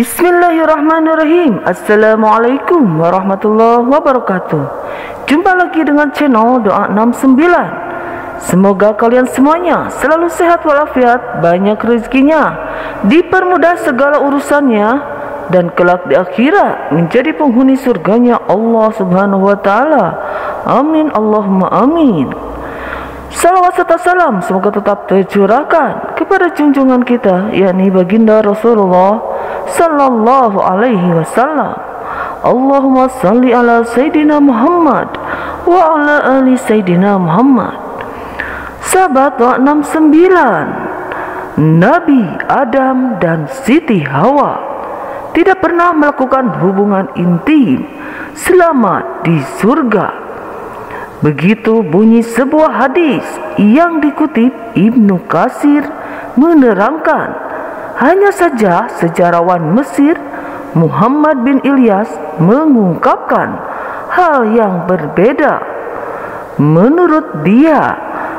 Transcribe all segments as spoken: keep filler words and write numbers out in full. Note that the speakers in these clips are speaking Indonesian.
Bismillahirrahmanirrahim. Assalamualaikum warahmatullahi wabarakatuh. Jumpa lagi dengan channel Doa enam sembilan. Semoga kalian semuanya selalu sehat walafiat, banyak rezekinya, dipermudah segala urusannya, dan kelak di akhirat menjadi penghuni surganya Allah Subhanahu wa taala. Amin Allahumma amin. Salawat serta salam semoga tetap tercurahkan kepada junjungan kita, yakni baginda Rasulullah sallallahu alaihi wasallam. Allahumma salli ala Sayyidina Muhammad wa ala ali Sayyidina Muhammad. Sahabat Doa enam sembilan, Nabi Adam dan Siti Hawa tidak pernah melakukan hubungan intim selama di surga. Begitu bunyi sebuah hadis yang dikutip Ibnu Katsir menerangkan. Hanya saja sejarawan Mesir Muhammad bin Ilyas mengungkapkan hal yang berbeda. Menurut dia,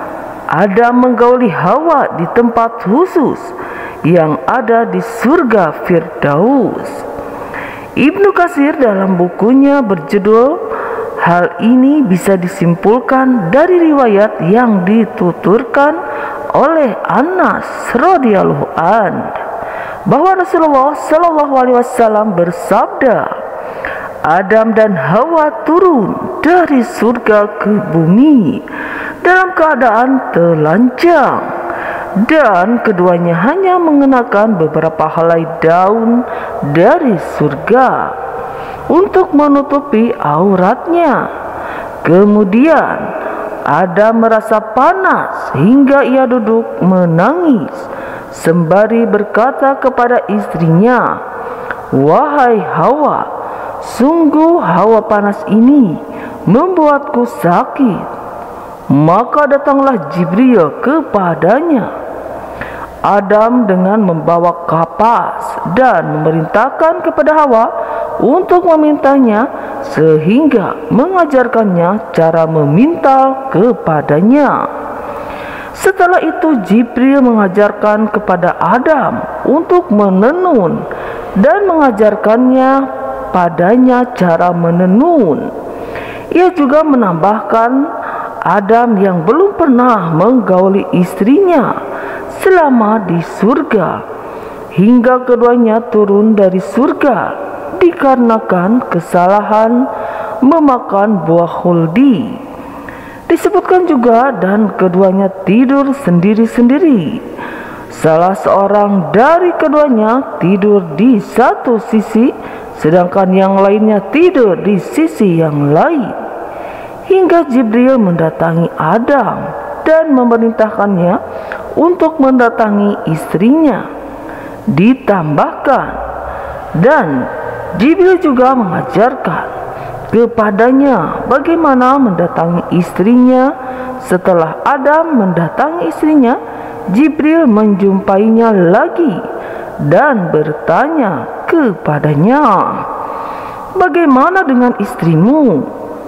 Adam menggauli Hawa di tempat khusus yang ada di surga Firdaus. Ibnu Katsir dalam bukunya berjudul Hal ini bisa disimpulkan dari riwayat yang dituturkan oleh Anas radhiyallahu an bahwa Rasulullah shallallahu alaihi wasallam bersabda, Adam dan Hawa turun dari surga ke bumi dalam keadaan telanjang, dan keduanya hanya mengenakan beberapa helai daun dari surga untuk menutupi auratnya. Kemudian Adam merasa panas hingga ia duduk menangis sembari berkata kepada istrinya, "Wahai Hawa, sungguh hawa panas ini membuatku sakit." Maka datanglah Jibril kepadanya. Adam dengan membawa kapas dan memerintahkan kepada Hawa untuk memintanya, sehingga mengajarkannya cara memintal kepadanya. Setelah itu Jibril mengajarkan kepada Adam untuk menenun dan mengajarkannya padanya cara menenun. Ia juga menambahkan Adam yang belum pernah menggauli istrinya selama di surga, hingga keduanya turun dari surga dikarenakan kesalahan memakan buah khuldi. Disebutkan juga dan keduanya tidur sendiri-sendiri. Salah seorang dari keduanya tidur di satu sisi, sedangkan yang lainnya tidur di sisi yang lain, hingga Jibril mendatangi Adam dan memerintahkannya untuk mendatangi istrinya. Ditambahkan, dan Jibril juga mengajarkan kepadanya bagaimana mendatangi istrinya. Setelah Adam mendatangi istrinya, Jibril menjumpainya lagi dan bertanya kepadanya, "Bagaimana dengan istrimu?"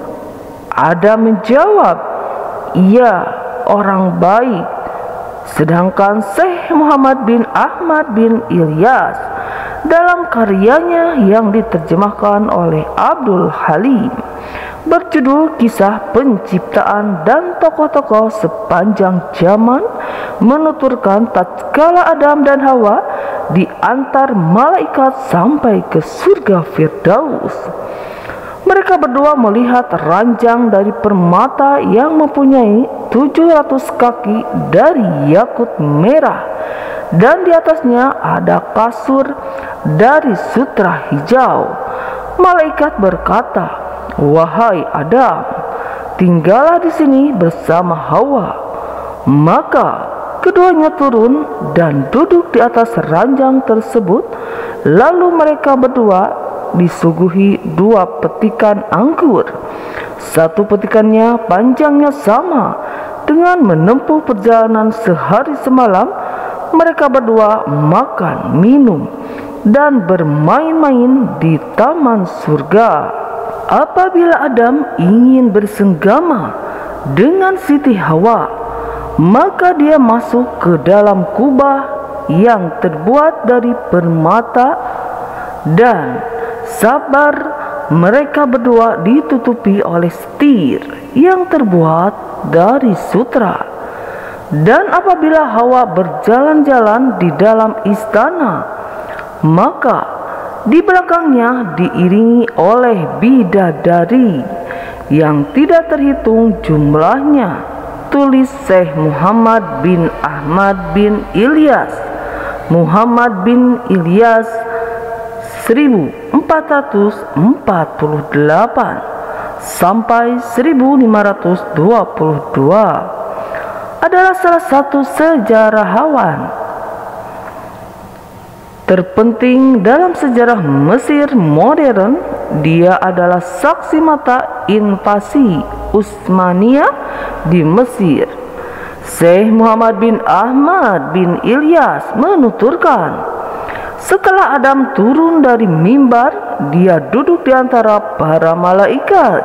Adam menjawab, "Ia orang baik." Sedangkan Syekh Muhammad bin Ahmad bin Ilyas dalam karyanya yang diterjemahkan oleh Abdul Halim berjudul Kisah Penciptaan dan Tokoh-tokoh Sepanjang Zaman menuturkan tatkala Adam dan Hawa diantar malaikat sampai ke surga Firdaus, mereka berdua melihat ranjang dari permata yang mempunyai tujuh ratus kaki dari yakut merah, dan di atasnya ada kasur dari sutra hijau. Malaikat berkata, "Wahai Adam, tinggallah di sini bersama Hawa." Maka keduanya turun dan duduk di atas ranjang tersebut. Lalu mereka berdua disuguhi dua petikan anggur. Satu petikannya panjangnya sama dengan menempuh perjalanan sehari semalam. Mereka berdua makan, minum, dan bermain-main di taman surga. Apabila Adam ingin bersenggama dengan Siti Hawa, maka dia masuk ke dalam kubah yang terbuat dari permata dan sabar mereka berdua ditutupi oleh setir yang terbuat dari sutra. Dan apabila Hawa berjalan-jalan di dalam istana, maka di belakangnya diiringi oleh bidadari yang tidak terhitung jumlahnya. Tulis Syekh Muhammad bin Ahmad bin Ilyas, Muhammad bin Ilyas seribu empat ratus empat puluh delapan sampai seribu lima ratus dua puluh dua, adalah salah satu sejarawan terpenting dalam sejarah Mesir modern. Dia adalah saksi mata invasi Utsmaniyah di Mesir. Syekh Muhammad bin Ahmad bin Ilyas menuturkan, setelah Adam turun dari mimbar, dia duduk di antara para malaikat.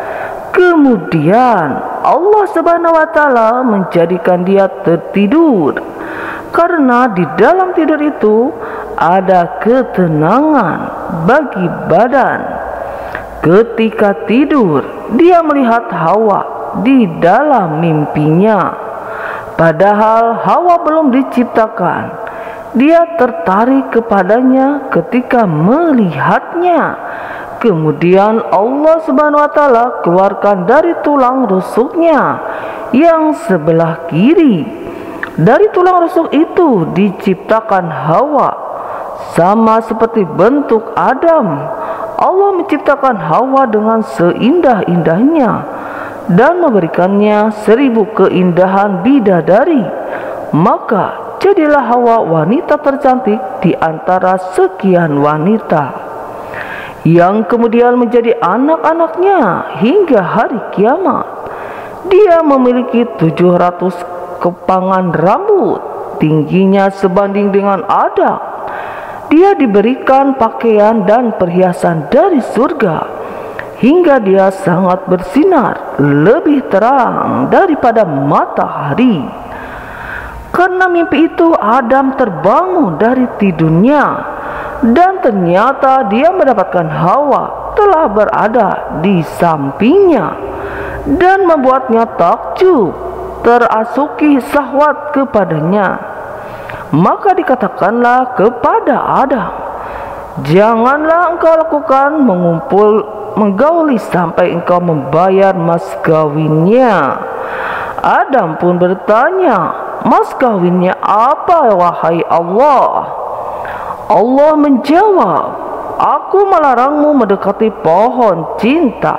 Kemudian Allah Subhanahu wa taala menjadikan dia tertidur, karena di dalam tidur itu ada ketenangan bagi badan. Ketika tidur, dia melihat Hawa di dalam mimpinya, padahal Hawa belum diciptakan. Dia tertarik kepadanya ketika melihatnya. Kemudian Allah Subhanahu wa taala keluarkan dari tulang rusuknya yang sebelah kiri. Dari tulang rusuk itu diciptakan Hawa, sama seperti bentuk Adam. Allah menciptakan Hawa dengan seindah-indahnya dan memberikannya seribu keindahan bidadari. Maka jadilah Hawa wanita tercantik di antara sekian wanita, yang kemudian menjadi anak-anaknya hingga hari kiamat. Dia memiliki tujuh ratus kepangan rambut, tingginya sebanding dengan Adam. Dia diberikan pakaian dan perhiasan dari surga, hingga dia sangat bersinar, lebih terang daripada matahari. Karena mimpi itu Adam terbangun dari tidurnya, dan ternyata dia mendapatkan Hawa telah berada di sampingnya, dan membuatnya takjub, terasuki syahwat kepadanya. Maka dikatakanlah kepada Adam, janganlah engkau lakukan mengumpul menggauli sampai engkau membayar mas kawinnya. Adam pun bertanya, mas kawinnya apa wahai Allah? Allah menjawab, aku melarangmu mendekati pohon cinta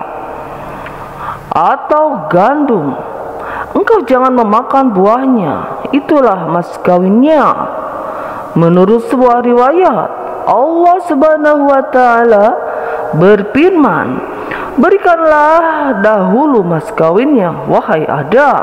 atau gandum. Engkau jangan memakan buahnya, itulah mas kawinnya. Menurut sebuah riwayat, Allah Subhanahu wa taala berfirman, berikanlah dahulu mas kawinnya wahai Adam.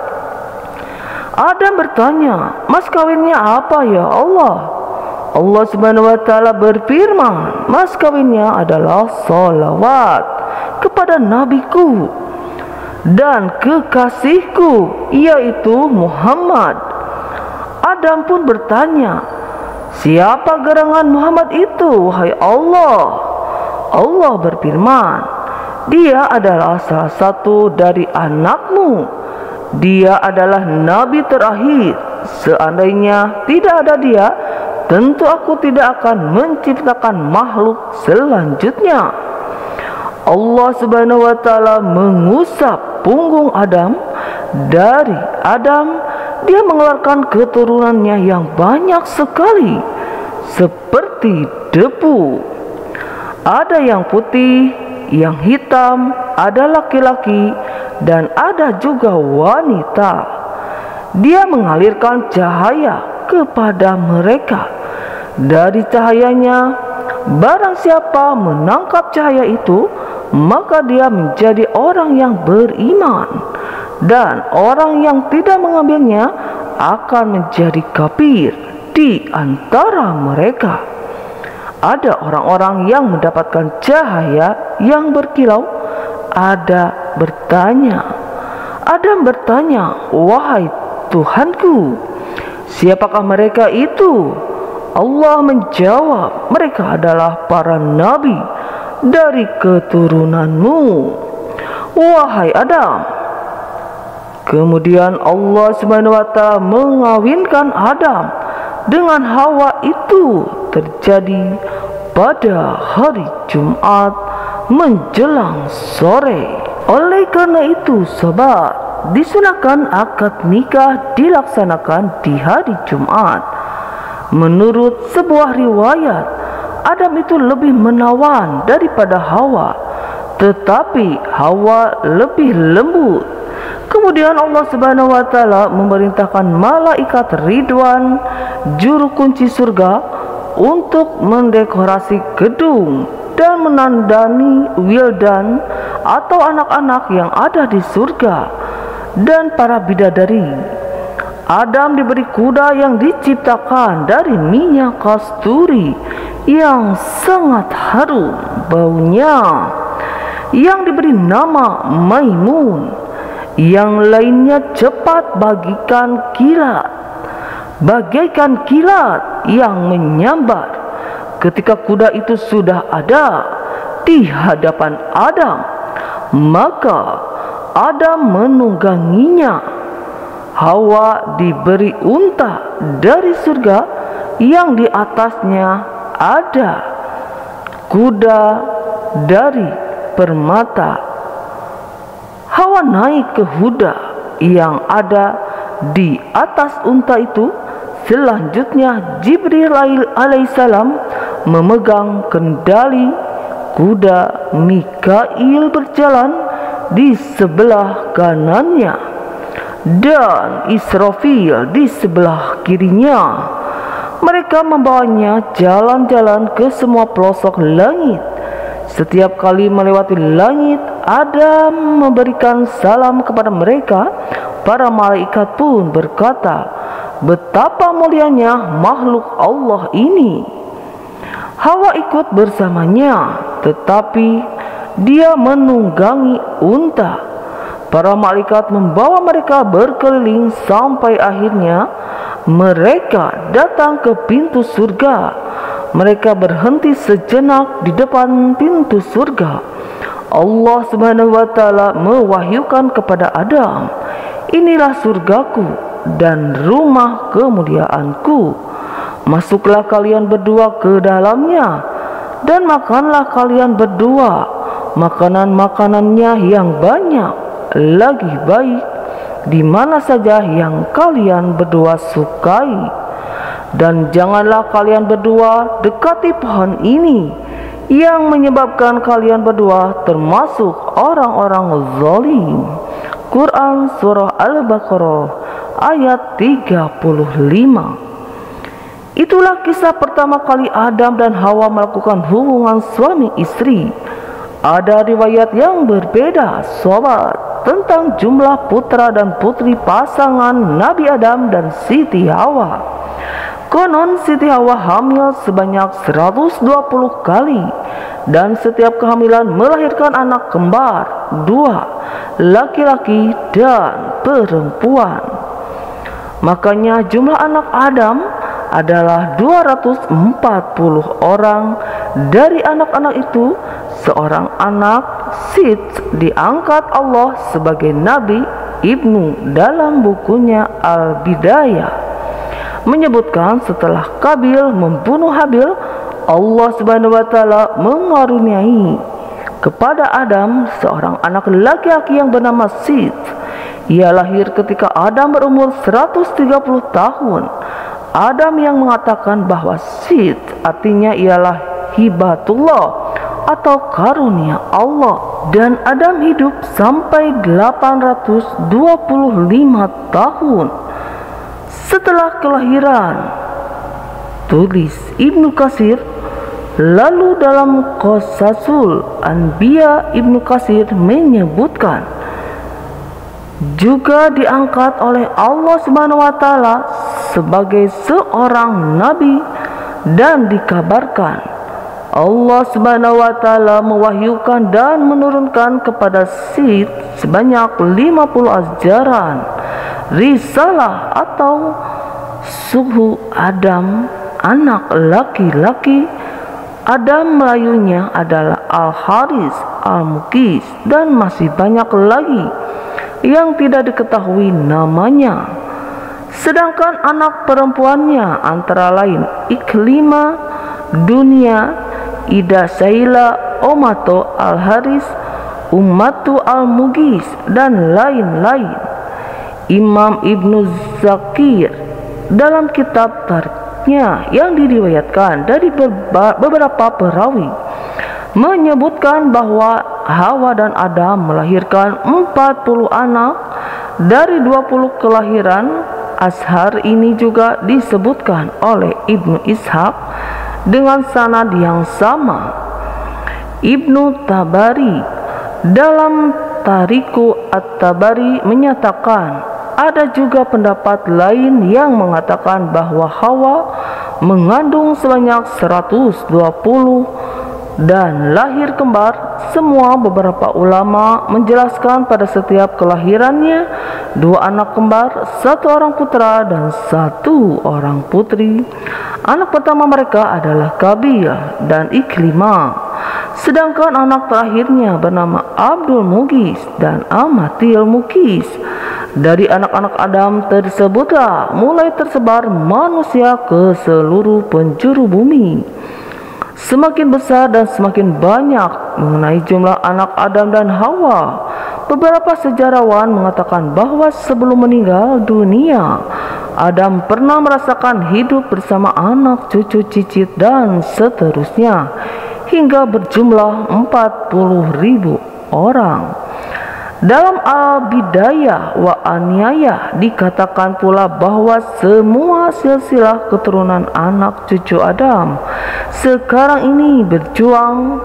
Adam bertanya, mas kawinnya apa ya Allah? Allah Subhanahu wa taala berfirman, mas kawinnya adalah salawat kepada nabiku dan kekasihku, yaitu Muhammad. Adam pun bertanya, siapa gerangan Muhammad itu wahai Allah? Allah berfirman, dia adalah salah satu dari anakmu. Dia adalah nabi terakhir. Seandainya tidak ada dia, tentu aku tidak akan menciptakan makhluk selanjutnya. Allah Subhanahu wa taala mengusap punggung Adam. Dari Adam dia mengeluarkan keturunannya yang banyak sekali, seperti debu. Ada yang putih, yang hitam, ada laki-laki, dan ada juga wanita. Dia mengalirkan cahaya kepada mereka. Dari cahayanya, barang siapa menangkap cahaya itu, maka dia menjadi orang yang beriman, dan orang yang tidak mengambilnya akan menjadi kafir. Di antara mereka ada orang-orang yang mendapatkan cahaya yang berkilau. Ada bertanya, Adam bertanya, wahai Tuhanku, siapakah mereka itu? Allah menjawab, mereka adalah para nabi dari keturunanmu, wahai Adam. Kemudian Allah Subhanahu wa Ta'ala mengawinkan Adam dengan Hawa. Itu terjadi pada hari Jumat menjelang sore. Oleh karena itu, sobat, disunahkan akad nikah dilaksanakan di hari Jumat. Menurut sebuah riwayat, Adam itu lebih menawan daripada Hawa, tetapi Hawa lebih lembut. Kemudian Allah Subhanahu wa Ta'ala memerintahkan malaikat Ridwan, juru kunci surga, untuk mendekorasi gedung dan menandani wildan atau anak-anak yang ada di surga dan para bidadari. Adam diberi kuda yang diciptakan dari minyak kasturi yang sangat harum baunya, yang diberi nama Maimun. Yang lainnya cepat bagikan kilat, bagaikan kilat yang menyambar. Ketika kuda itu sudah ada di hadapan Adam, maka Adam menungganginya. Hawa diberi unta dari surga yang di atasnya ada kuda dari permata. Hawa naik ke kuda yang ada di atas unta itu. Selanjutnya Jibril alaihissalam memegang kendali kuda. Mikail berjalan di sebelah kanannya dan Israfil di sebelah kirinya. Mereka membawanya jalan-jalan ke semua pelosok langit. Setiap kali melewati langit, Adam memberikan salam kepada mereka. Para malaikat pun berkata, betapa mulianya makhluk Allah ini. Hawa ikut bersamanya, tetapi dia menunggangi unta. Para malaikat membawa mereka berkeliling sampai akhirnya mereka datang ke pintu surga. Mereka berhenti sejenak di depan pintu surga. Allah Subhanahu wa Ta'ala mewahyukan kepada Adam, inilah surgaku dan rumah kemuliaanku. Masuklah kalian berdua ke dalamnya dan makanlah kalian berdua makanan-makanannya yang banyak, lagi baik di mana saja yang kalian berdua sukai. Dan janganlah kalian berdua dekati pohon ini yang menyebabkan kalian berdua termasuk orang-orang zalim. Quran Surah Al-Baqarah ayat tiga puluh lima. Itulah kisah pertama kali Adam dan Hawa melakukan hubungan suami istri. Ada riwayat yang berbeda, sobat, tentang jumlah putra dan putri pasangan Nabi Adam dan Siti Hawa. Konon Siti Hawa hamil sebanyak seratus dua puluh kali dan setiap kehamilan melahirkan anak kembar, dua, laki-laki dan perempuan. Makanya jumlah anak Adam adalah dua ratus empat puluh orang. Dari anak-anak itu, seorang anak Sid diangkat Allah sebagai Nabi. Ibnu dalam bukunya Al-Bidayah menyebutkan setelah Kabil membunuh Habil, Allah Subhanahu wa Ta'ala mengaruniai kepada Adam seorang anak laki-laki yang bernama Sid. Ia lahir ketika Adam berumur seratus tiga puluh tahun. Adam yang mengatakan bahwa Sid artinya ialah hibatullah atau karunia Allah, dan Adam hidup sampai delapan ratus dua puluh lima tahun setelah kelahiran. Tulis Ibnu Katsir. Lalu dalam Qasasul Anbiya, Ibnu Katsir menyebutkan juga diangkat oleh Allah Subhanahu wa Ta'ala sebagai seorang nabi, dan dikabarkan Allah Subhanahu wa Ta'ala mewahyukan dan menurunkan kepada Sid sebanyak lima puluh ajaran risalah atau suhu Adam anak laki-laki. Adam melayunya adalah Al-Haris, Al-Mukis, dan masih banyak lagi yang tidak diketahui namanya. Sedangkan anak perempuannya antara lain Iklimah, Dunia, Ida Saila, Omato, Al-Haris, Ummatu Al-Mugis, dan lain-lain. Imam Ibnu Zakir dalam kitab Tariknya yang diriwayatkan dari beberapa perawi menyebutkan bahwa Hawa dan Adam melahirkan empat puluh anak dari dua puluh kelahiran. Ashar ini juga disebutkan oleh Ibnu Ishaq dengan sanad yang sama. Ibnu Tabari dalam Tariku At-Tabari menyatakan ada juga pendapat lain yang mengatakan bahwa Hawa mengandung sebanyak seratus dua puluh dan lahir kembar. Semua beberapa ulama menjelaskan pada setiap kelahirannya dua anak kembar, satu orang putra dan satu orang putri. Anak pertama mereka adalah Kabil dan Iklimah, sedangkan anak terakhirnya bernama Abdul Mugis dan Amatil Mukis. Dari anak-anak Adam tersebutlah mulai tersebar manusia ke seluruh penjuru bumi. Semakin besar dan semakin banyak mengenai jumlah anak Adam dan Hawa. Beberapa sejarawan mengatakan bahwa sebelum meninggal dunia, Adam pernah merasakan hidup bersama anak, cucu, cicit, dan seterusnya hingga berjumlah empat puluh ribu orang. Dalam Al-Bidayah wa An-Nihayah dikatakan pula bahwa semua silsilah keturunan anak cucu Adam sekarang ini berjuang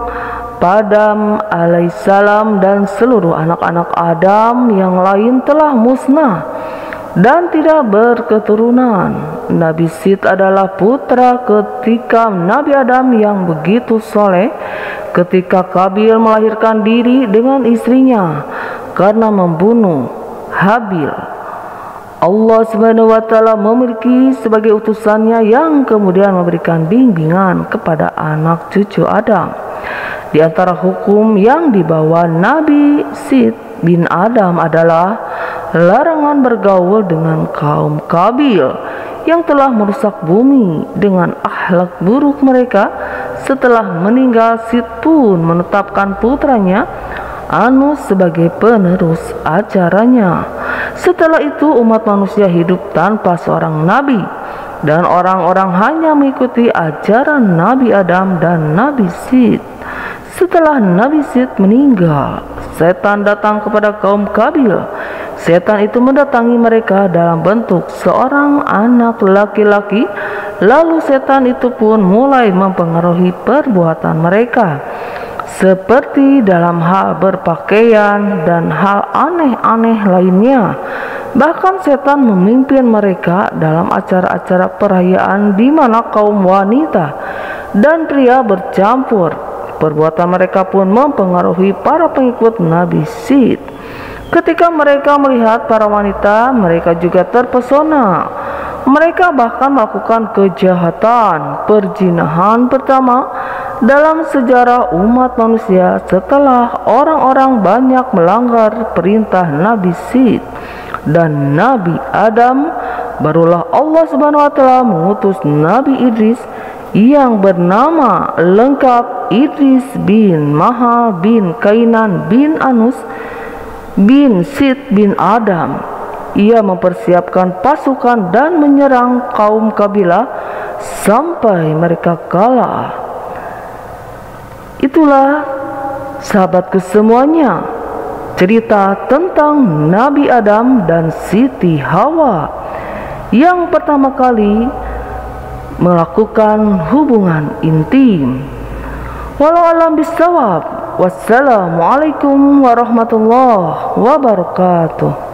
Adam alaihissalam dan seluruh anak-anak Adam yang lain telah musnah dan tidak berketurunan. Nabi Sid adalah putra ketika Nabi Adam yang begitu soleh ketika Kabil melahirkan diri dengan istrinya karena membunuh Habil. Allah Subhanahu wa Ta'ala memiliki sebagai utusannya yang kemudian memberikan bimbingan kepada anak cucu Adam. Di antara hukum yang dibawa Nabi Sid bin Adam adalah larangan bergaul dengan kaum Kabil yang telah merusak bumi dengan akhlak buruk mereka. Setelah meninggal, Sid pun menetapkan putranya Anus sebagai penerus acaranya. Setelah itu umat manusia hidup tanpa seorang nabi dan orang-orang hanya mengikuti ajaran Nabi Adam dan Nabi Sid. Setelah Nabi Sid meninggal, setan datang kepada kaum Kabil. Setan itu mendatangi mereka dalam bentuk seorang anak laki-laki. Lalu setan itu pun mulai mempengaruhi perbuatan mereka, seperti dalam hal berpakaian dan hal aneh-aneh lainnya. Bahkan setan memimpin mereka dalam acara-acara perayaan di mana kaum wanita dan pria bercampur. Perbuatan mereka pun mempengaruhi para pengikut Nabi Sid. Ketika mereka melihat para wanita, mereka juga terpesona. Mereka bahkan melakukan kejahatan perzinahan pertama dalam sejarah umat manusia setelah orang-orang banyak melanggar perintah Nabi Sid dan Nabi Adam. Barulah Allah Subhanahu wa Ta'ala mengutus Nabi Idris yang bernama lengkap Idris bin Mahal bin Kainan bin Anus bin Sid bin Adam. Ia mempersiapkan pasukan dan menyerang kaum Kabilah sampai mereka kalah. Itulah sahabatku semuanya, cerita tentang Nabi Adam dan Siti Hawa yang pertama kali melakukan hubungan intim. Walau alam bisawab. Wassalamualaikum warahmatullahi wabarakatuh.